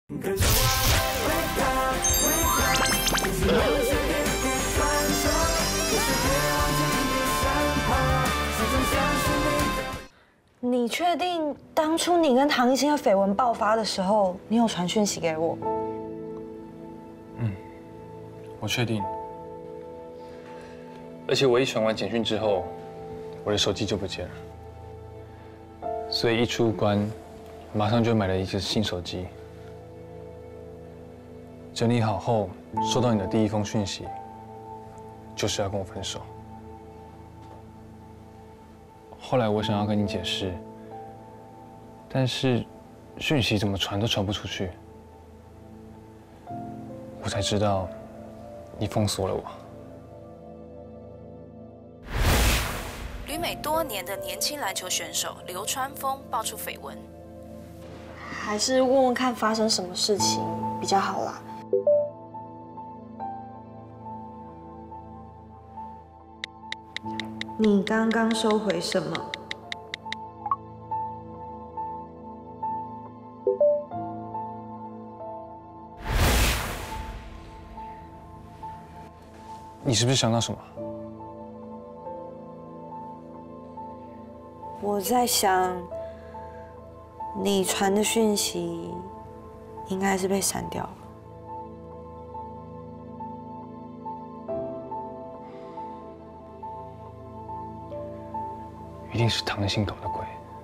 你确定当初你跟唐艺昕的绯闻爆发的时候，你有传讯息给我？ 我确定。而且我一传完简讯之后，我的手机就不见了。所以一出关，马上就买了一只新手机。整理好后，收到你的第一封讯息，就是要跟我分手。后来我想要跟你解释，但是讯息怎么传都传不出去，我才知道你封锁了我。 旅美多年的年轻篮球选手流川枫爆出绯闻， 还是问问看发生什么事情比较好啦。你刚刚收回什么？ 你是不是想到什么？ 我在想，你传的讯息应该是被删掉了。 一定是唐艺昕搞的鬼。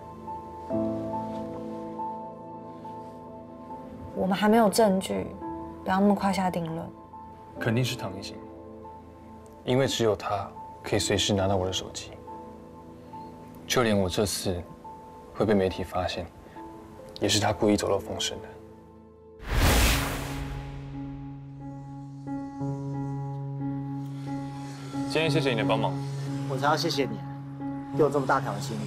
我们还没有证据，不要那么快下定论。 肯定是唐艺昕，因为只有她可以随时拿到我的手机。就连我这次会被媒体发现，也是她故意走漏风声的。今天谢谢你的帮忙。 我才要谢谢你，给我这么大条的心。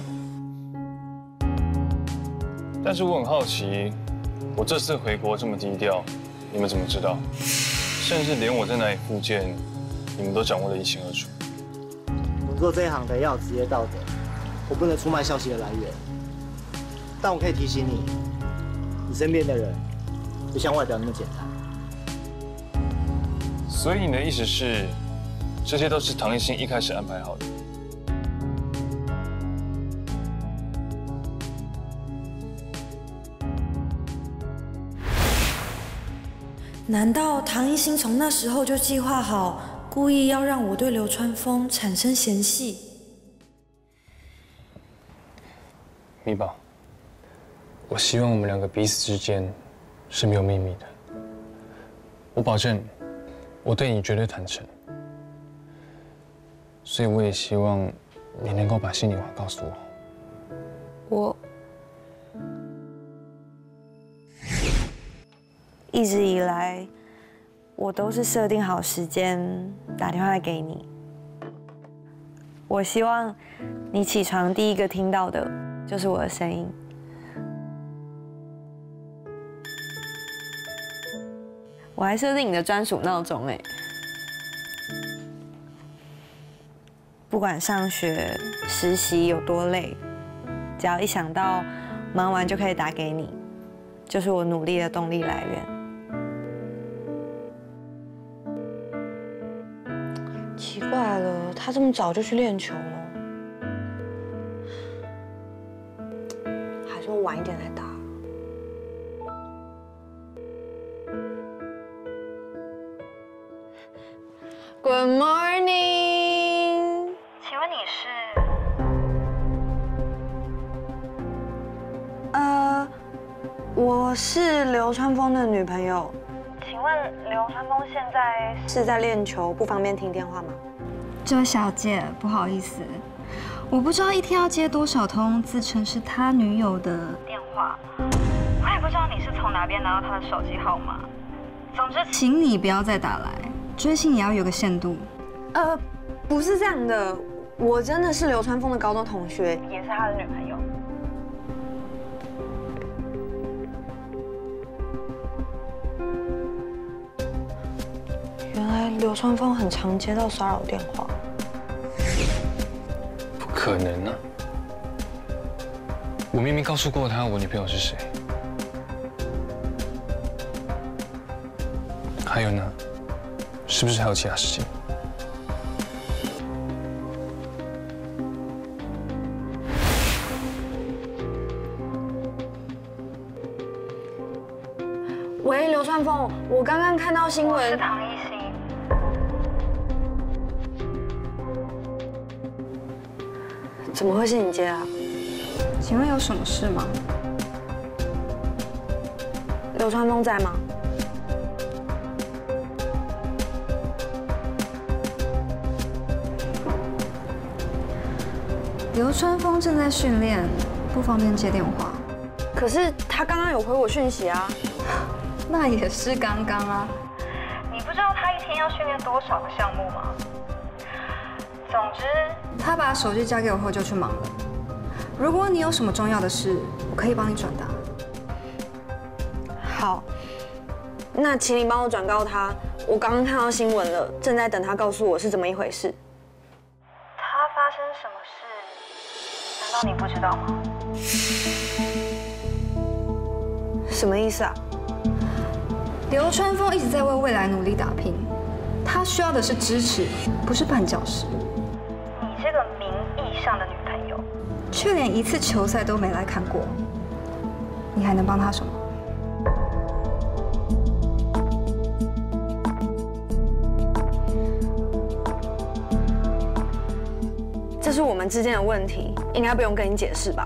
但是我很好奇，我这次回国这么低调，你们怎么知道？甚至连我在哪里复健，你们都掌握得一清二楚。 我做这一行的要有职业道德，我不能出卖消息的来源。但我可以提醒你，你身边的人不像外表那么简单。 所以你的意思是，这些都是唐艺昕一开始安排好的？ 难道唐艺昕从那时候就计划好，故意要让我对流川枫产生嫌隙？ 米宝，我希望我们两个彼此之间是没有秘密的。我保证，我对你绝对坦诚。所以我也希望你能够把心里话告诉我。 一直以来，我都是设定好时间打电话给你。我希望你起床第一个听到的就是我的声音。我还设定你的专属闹钟哎，不管上学、实习有多累，只要一想到忙完就可以打给你，就是我努力的动力来源。奇怪了，他这么早就去练球了，还是我晚一点来打。Good morning， 请问你是？我是流川枫的女朋友。请问流川枫现在是在练球，不方便听电话吗？ 这位小姐，不好意思，我不知道一天要接多少通自称是他女友的电话，我也不知道你是从哪边拿到他的手机号码。总之，请你不要再打来，追星也要有个限度。 不是这样的，我真的是流川枫的高中同学，也是他的女朋友。原来流川枫很常接到骚扰电话。 不可能啊！我明明告诉过他我女朋友是谁。 还有呢？是不是还有其他事情？ 喂，流川枫，我刚刚看到新闻。 我是唐艺昕。 怎么会是你接啊？ 请问有什么事吗？ 流川枫在吗？ 流川枫正在训练，不方便接电话。 可是他刚刚有回我讯息啊。 那也是刚刚啊。你不知道他一天要训练多少个项目吗？总之，他把手机交给我后就去忙了。如果你有什么重要的事，我可以帮你转达。 好，那请你帮我转告他，我刚刚看到新闻了，正在等他告诉我是怎么一回事。 他发生什么事？难道你不知道吗？ 什么意思啊？ 流川枫一直在为未来努力打拼，他需要的是支持，不是绊脚石。你这个名义上的女朋友，却连一次球赛都没来看过，你还能帮他什么？ 这是我们之间的问题，应该不用跟你解释吧？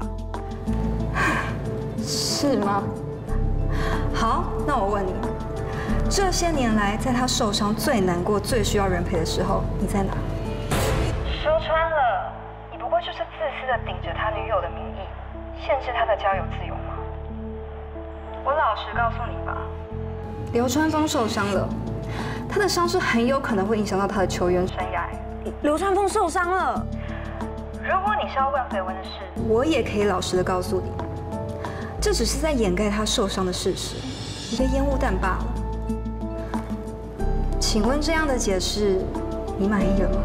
是吗？好，那我问你，这些年来，在他受伤最难过、最需要人陪的时候，你在哪？说穿了，你不过就是自私的顶着他女友的名义，限制他的交友自由吗？我老实告诉你吧，流川枫受伤了，他的伤势很有可能会影响到他的球员生涯。 流川枫受伤了。 如果你是要问绯闻的事，我也可以老实的告诉你，这只是在掩盖他受伤的事实，一个烟雾弹罢了。请问这样的解释，你满意了吗？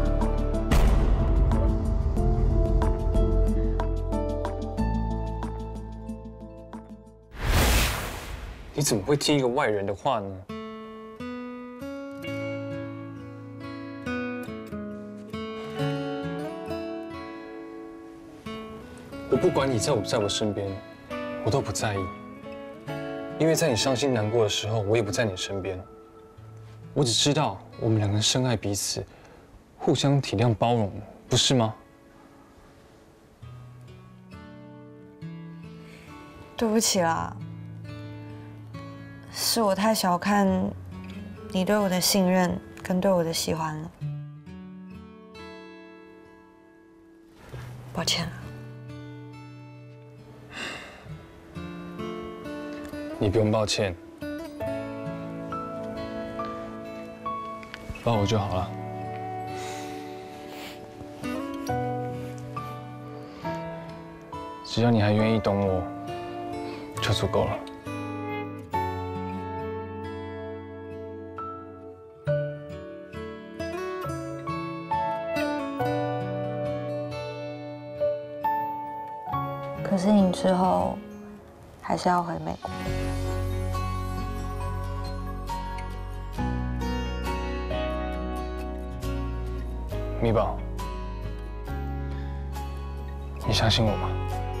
你怎么会听一个外人的话呢？我不管你在不在我身边，我都不在意，因为在你伤心难过的时候，我也不在你身边。我只知道我们两个人深爱彼此，互相体谅包容，不是吗？ 对不起啦，是我太小看你对我的信任跟对我的喜欢了，抱歉了。 你不用抱歉，抱我就好了。只要你还愿意懂我，就足够了。 可是你之后还是要回美国。 米宝，你相信我吗？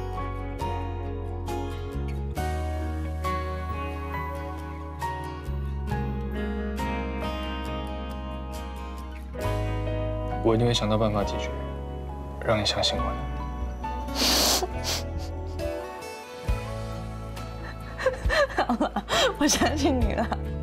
我一定会想到办法解决，让你相信我的。 好了，我相信你了。